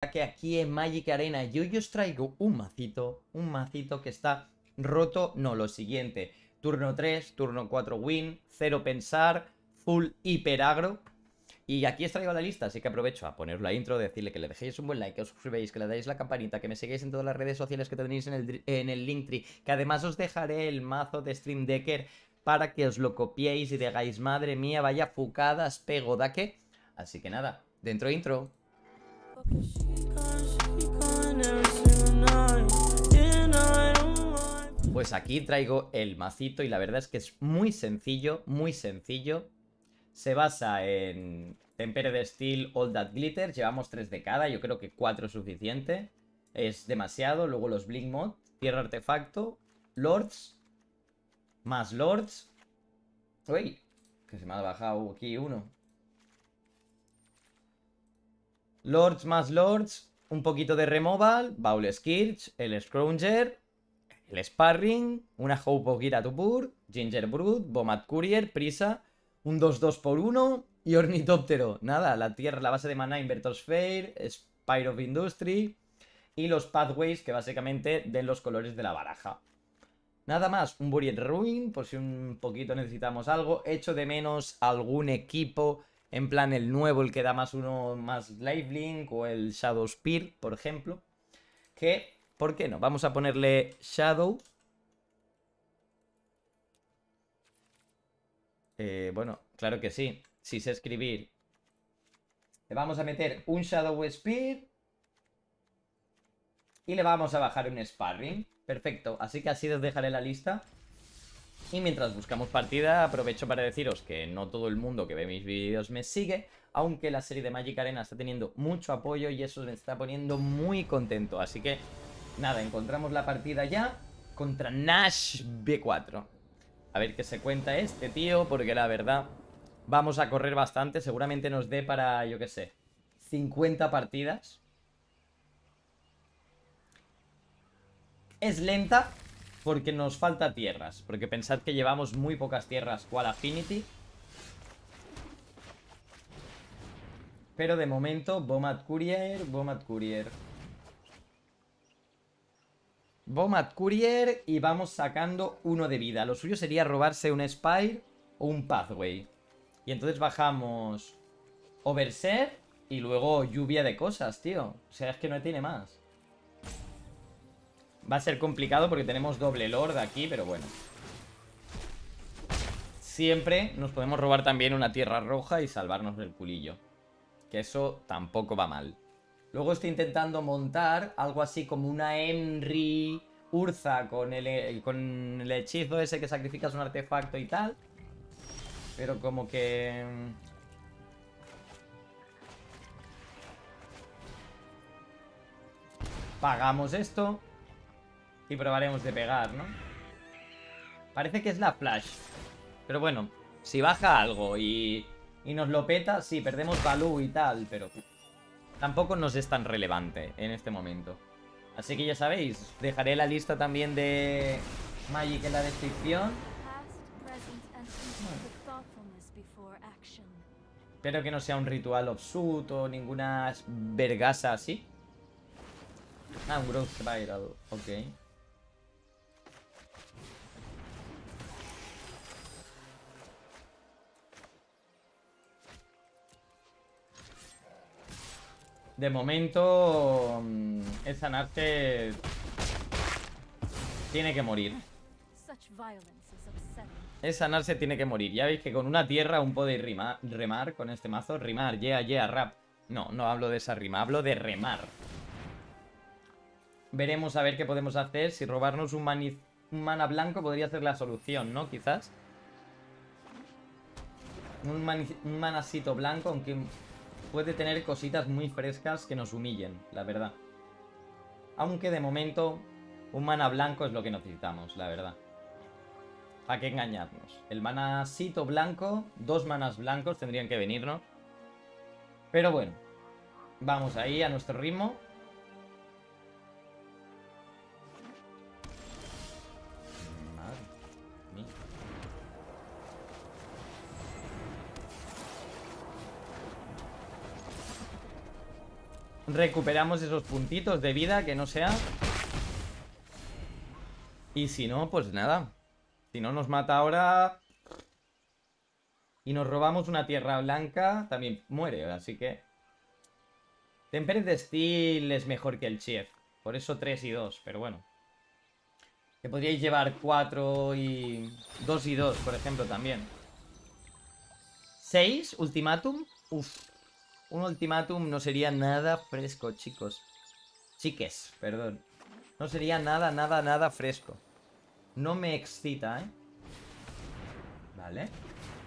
ya que aquí en Magic Arena yo os traigo un macito que está roto. No, lo siguiente: turno 3, turno 4 win, 0 pensar, full hiper agro. Y aquí os traigo la lista, así que aprovecho a poner la intro, decirle que le dejéis un buen like, que os suscribáis, que le dais la campanita, que me sigáis en todas las redes sociales que tenéis en el Linktree, que además os dejaré el mazo de Stream Decker para que os lo copiéis y digáis, madre mía, vaya fucadas pego da que. Así que nada, dentro intro. Pues aquí traigo el macito y la verdad es que es muy sencillo, muy sencillo. Se basa en Tempered Steel, All That Glitter. Llevamos 3 de cada, yo creo que 4 es suficiente. Es demasiado. Luego los Blink Mod, Tierra Artefacto, Lords, más Lords. Uy, que se me ha bajado aquí uno. Lords más Lords, un poquito de Removal, Baul Skirch, el Scrounger, el Sparring, una Hope of Giratupur, Ginger Brood, Bomat Courier, Prisa, un 2-2 por 1 y Ornitóptero. Nada, la tierra, la base de mana, Invertor Sphere, Spire of Industry y los Pathways que básicamente den los colores de la baraja. Nada más, un Buried Ruin, por si un poquito necesitamos algo. Echo de menos algún equipo, en plan el nuevo, el que da más uno, más Lifelink, o el Shadow Spear, por ejemplo. Que, ¿por qué no? Vamos a ponerle Shadow. Bueno, claro que sí. Si sé escribir. Le vamos a meter un Shadow Spear. Y le vamos a bajar un Sparring. Perfecto, así que así os dejaré la lista. Y mientras buscamos partida, aprovecho para deciros que no todo el mundo que ve mis vídeos me sigue, aunque la serie de Magic Arena está teniendo mucho apoyo y eso me está poniendo muy contento. Así que, nada, encontramos la partida ya contra Nash B4. A ver qué se cuenta este tío, porque la verdad vamos a correr bastante. Seguramente nos dé para, yo qué sé, 50 partidas. Es lenta porque nos falta tierras. Porque pensad que llevamos muy pocas tierras cual Affinity. Pero de momento, Bomat Courier, Bomat Courier. Bomat Courier y vamos sacando uno de vida. Lo suyo sería robarse un Spire o un Pathway. Y entonces bajamos Overseer y luego lluvia de cosas, tío. O sea, es que no tiene más. Va a ser complicado porque tenemos doble Lord aquí, pero bueno. Siempre nos podemos robar también una tierra roja y salvarnos del culillo. Que eso tampoco va mal. Luego estoy intentando montar algo así como una Emry Urza con el hechizo ese que sacrificas un artefacto y tal. Pero como que... pagamos esto y probaremos de pegar, ¿no? Parece que es la flash. Pero bueno, si baja algo y nos lo peta, sí, perdemos value y tal, pero tampoco nos es tan relevante en este momento. Así que ya sabéis, dejaré la lista también de Magic en la descripción. Espero que no sea un ritual Obsut o ninguna vergasa así. Ah, un Growth Spiral, ok. De momento, el sanarse tiene que morir. El sanarse tiene que morir. Ya veis que con una tierra aún podéis remar con este mazo. Rimar, yeah, rap. No, no hablo de esa rima, hablo de remar. Veremos a ver qué podemos hacer. Si robarnos un mana blanco podría ser la solución, ¿no? Quizás. Un manacito blanco, aunque... puede tener cositas muy frescas que nos humillen, la verdad. Aunque de momento un mana blanco es lo que necesitamos, la verdad. ¿Para qué engañarnos? El manacito blanco, 2 manas blancos tendrían que venirnos. Pero bueno, vamos ahí a nuestro ritmo. Madre mía. recuperamos esos puntitos de vida, que no sea. Y si no, pues nada. Si no nos mata ahora y nos robamos una tierra blanca, también muere, así que... Tempered Steel es mejor que el Chief. Por eso 3 y 2, pero bueno. Que podríais llevar 4 y... 2 y 2, por ejemplo, también. 6, ultimátum. Uf. Un ultimátum no sería nada fresco, chicos. Chiques, perdón. No sería nada, nada, nada fresco. No me excita, ¿eh? Vale.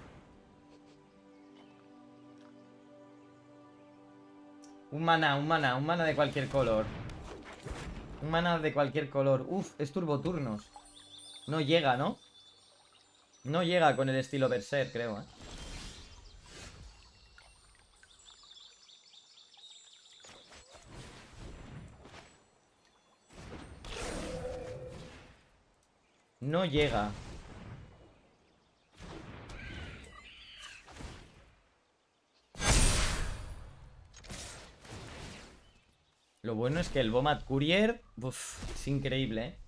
Un maná de cualquier color. Un maná de cualquier color. Uf, es turboturnos. No llega, ¿no? No llega con el estilo Berserk, creo, ¿eh? No llega. Lo bueno es que el Bomat Courier... Uf, es increíble, ¿eh?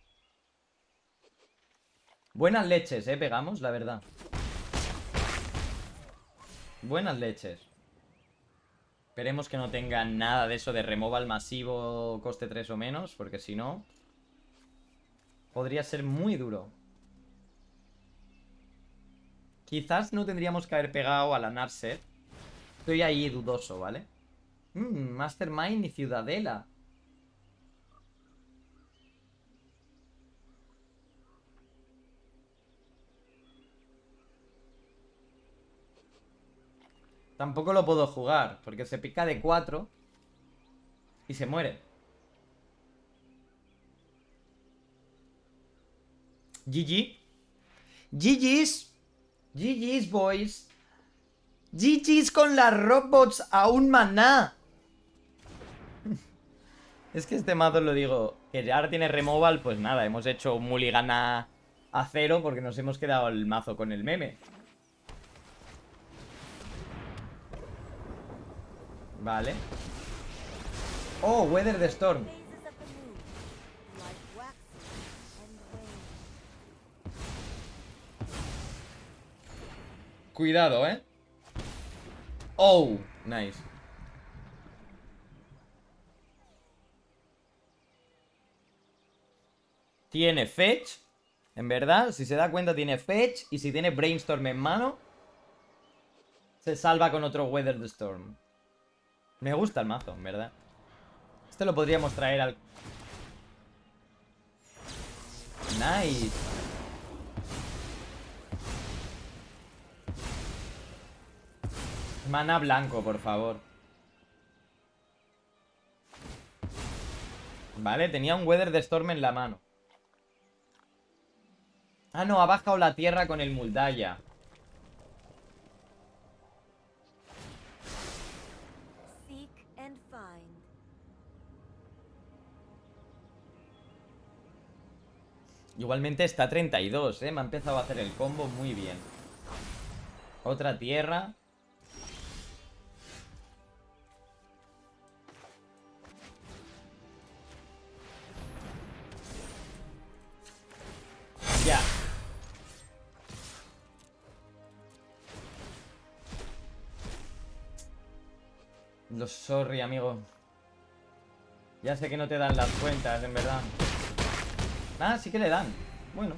Buenas leches, pegamos, la verdad. Buenas leches. Esperemos que no tengan nada de eso de removal masivo, coste 3 o menos, porque si no... podría ser muy duro. Quizás no tendríamos que haber pegado a la Narset. Estoy ahí dudoso, ¿vale? Mastermind y Ciudadela. Tampoco lo puedo jugar, porque se pica de 4 y se muere. GG. GG's. GG's, boys. GG's con las robots a un maná. Es que este mazo, lo digo, que ahora tiene removal, pues nada, hemos hecho un mulligan a 0 porque nos hemos quedado el mazo con el meme. Vale. Oh, Weather the Storm. Cuidado, ¿eh? Oh, nice. Tiene Fetch. En verdad, si se da cuenta tiene Fetch. Y si tiene Brainstorm en mano, se salva con otro Weather the Storm. Me gusta el mazo, en verdad. Este lo podríamos traer al... Nice. Mana blanco, por favor. Vale, tenía un Weather the Storm en la mano. Ah, no, ha bajado la tierra con el Muldaya. Igualmente está 32, ¿eh? Me ha empezado a hacer el combo muy bien. Otra tierra. Ya. Lo sorry, amigo. Ya sé que no te dan las cuentas, en verdad. Ah, sí que le dan. Bueno.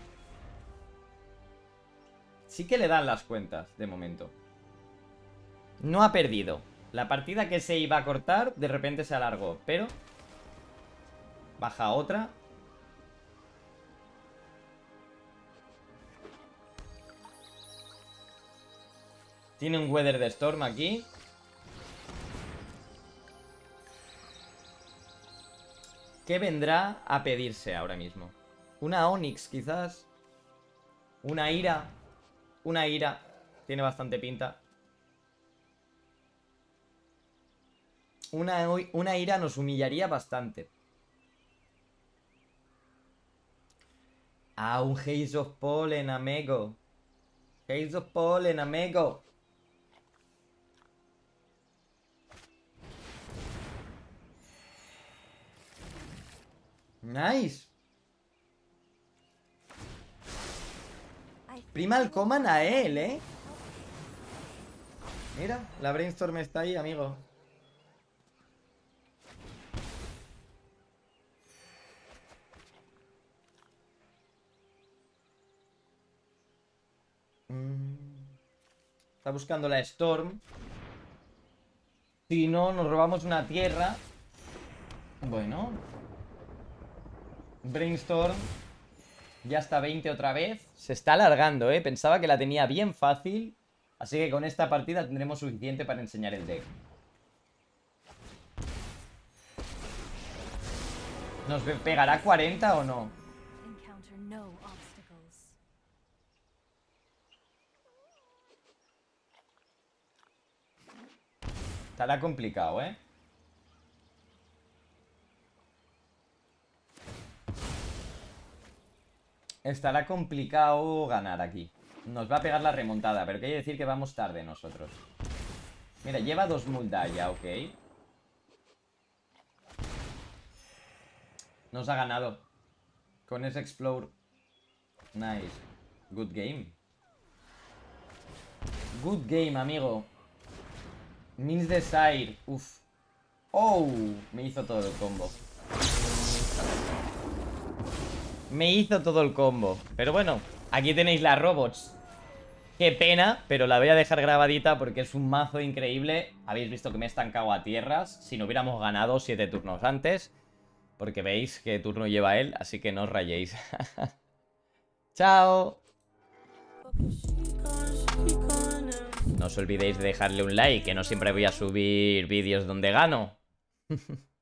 Sí que le dan las cuentas, de momento. No ha perdido. La partida que se iba a cortar, de repente se alargó. Pero... baja otra. Tiene un Weather de Storm aquí. ¿Qué vendrá a pedirse ahora mismo? Una Onix, quizás. Una Ira. Una Ira. Tiene bastante pinta. Una Ira nos humillaría bastante. Ah, un Haze of Pollen, amigo. Haze of Pollen, amigo. Nice. Primal Command a él, ¿eh? Mira, la Brainstorm está ahí, amigo. Está buscando la Storm. Si no, nos robamos una tierra. Bueno. Brainstorm. Ya está 20 otra vez. Se está alargando, ¿eh? Pensaba que la tenía bien fácil. Así que con esta partida tendremos suficiente para enseñar el deck. ¿Nos pegará 40 o no? Estará complicado, ¿eh? Estará complicado ganar aquí. Nos va a pegar la remontada, pero quiere decir que vamos tarde nosotros. Mira, lleva 2 Muldaya, ya, ok. Nos ha ganado. Con ese Explode. Nice. Good game. Good game, amigo. Means Desire. Uf. Oh, me hizo todo el combo. Me hizo todo el combo. Pero bueno, aquí tenéis las robots. Qué pena, pero la voy a dejar grabadita porque es un mazo increíble. Habéis visto que me he estancado a tierras. Si no hubiéramos ganado 7 turnos antes. Porque veis qué turno lleva él, así que no os rayéis. ¡Chao! No os olvidéis de dejarle un like, que no siempre voy a subir vídeos donde gano.